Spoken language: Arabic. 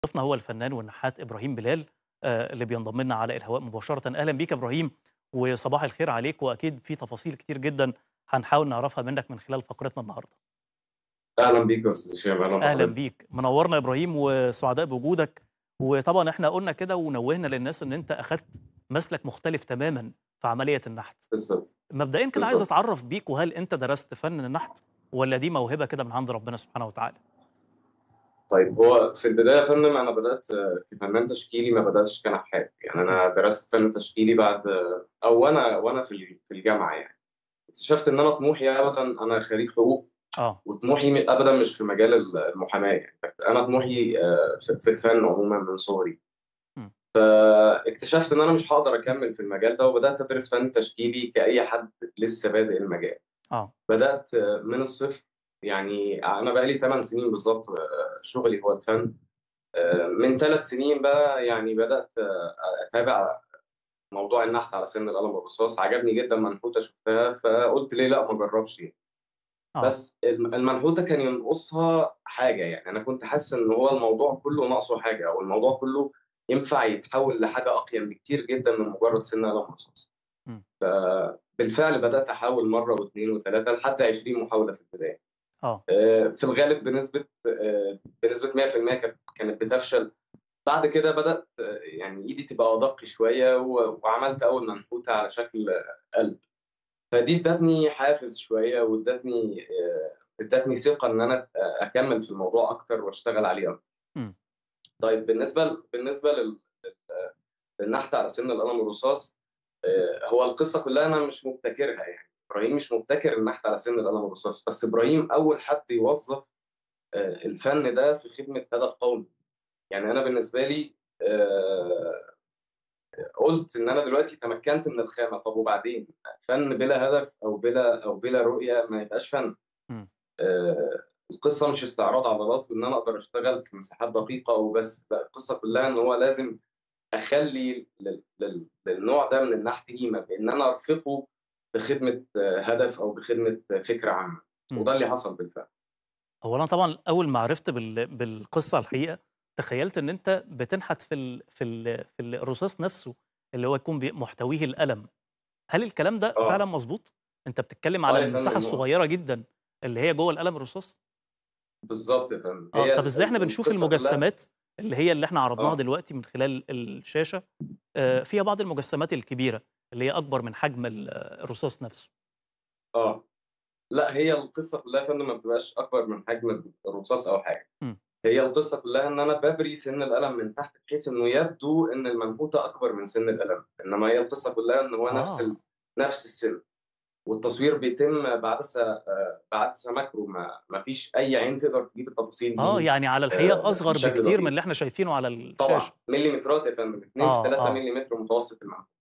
ضيفنا هو الفنان والنحات إبراهيم بلال اللي بينضم لنا على الهواء مباشرة. أهلا بيك يا إبراهيم وصباح الخير عليك، وأكيد في تفاصيل كتير جدًا هنحاول نعرفها منك من خلال فقرتنا النهارده. اهلا بيك يا استاذ هشام، اهلا أهلا بحضرتك. بيك، منورنا يا إبراهيم وسعداء بوجودك. وطبعًا إحنا قلنا كده ونوهنا للناس إن أنت أخدت مسلك مختلف تمامًا في عملية النحت. بالظبط. مبدئيًا كده عايز بالظبط. أتعرف بيك، وهل أنت درست فن النحت والّا دي موهبة كده من عند ربنا سبحانه وتعالى؟ طيب، هو في البدايه يا فندم انا بدات كفنان تشكيلي، ما بداتش كنحات. يعني إمم، انا درست فن تشكيلي بعد او وانا في الجامعه. يعني اكتشفت ان انا طموحي ابدا، انا خريج حقوق، آه، وطموحي ابدا مش في مجال المحاماه. يعني انا طموحي في الفن عموما من صغري. إمم، اكتشفت ان انا مش هقدر اكمل في المجال ده، وبدات ادرس فن تشكيلي كاي حد لسه بادئ المجال. آه، بدأت من الصفر. يعني أنا بقالي 8 سنين بالظبط شغلي هو الفن. من 3 سنين بقى يعني بدأت أتابع موضوع النحت على سن القلم الرصاص. عجبني جدا منحوتة شفتها، فقلت ليه لا ما أجربش يعني. آه، بس المنحوتة كان ينقصها حاجة. يعني أنا كنت حاسس إن هو الموضوع كله ناقصه حاجة، أو الموضوع كله ينفع يتحول لحاجة أقيم بكتير جدا من مجرد سن قلم رصاص. إمم، بالفعل بدأت أحاول مرة واثنين وثلاثة لحد 20 محاولة في البداية. آه، في الغالب بنسبة 100% كانت بتفشل. بعد كده بدأت يعني إيدي تبقى أدق شوية، وعملت أول منحوتة على شكل قلب. فدي ادتني حافز شوية، ادتني ثقة إن أنا أكمل في الموضوع أكتر وأشتغل عليه أكتر. إمم، طيب، بالنسبة للنحت على سن القلم الرصاص، هو القصة كلها أنا مش مبتكرها. يعني إبراهيم مش مبتكر النحت على سن القلم الرصاص، بس إبراهيم أول حد يوظف الفن ده في خدمة هدف قومي. يعني أنا بالنسبة لي قُلت إن أنا دلوقتي تمكنت من الخامة. طب وبعدين؟ فن بلا هدف أو بلا رؤية ما يبقاش فن. إمم. القصة مش استعراض عضلات وإن أنا أقدر أشتغل في مساحات دقيقة وبس. لأ، القصة كلها إن هو لازم أخلّي للنوع ده من النحت قيمة، بإن أنا أرفقه بخدمة هدف أو بخدمة فكرة عامة. إمم. وده اللي حصل بالفعل. هو أنا طبعًا أول ما عرفت بالقصة الحقيقة، تخيّلت إن أنت بتنحت في الرصاص نفسه، اللي هو يكون محتويه القلم. هل الكلام ده فعلًا آه. مضبوط؟ أنت بتتكلم على يا المساحة فندم، الصغيرة جدًا اللي هي جوّه القلم الرصاص؟ بالضبط يا فندم. آه، هي طب إزاي إحنا بنشوف القصة كلها. المجسمات اللي إحنا عرضناها آه. دلوقتي من خلال الشاشة، فيها بعض المجسمات الكبيرة، اللي هي أكبر من حجم الرصاص نفسه؟ آه. لأ، هي القصة كلّها يا فندم ما بتبقاش أكبر من حجم الرصاص أو حاجة. إمم. هي القصة كلّها إن أنا بابري سِن القلم من تحت، بحيث إنه يبدو إن المنحوتة أكبر من سِن القلم، إنما هي القصة كلّها إن هو آه. نفس السِن. والتصوير بيتم بعدسة ماكرو، ما فيش أي عين تقدر تجيب التفاصيل آه، دي يعني على الحقيقة أصغر بشكل بكتير من دقيق. اللي إحنا شايفينه على الشاشة. طبعًا مليمترات يا فندم، 2 في آه، 3 آه. مليمتر متوسط المنحوتة.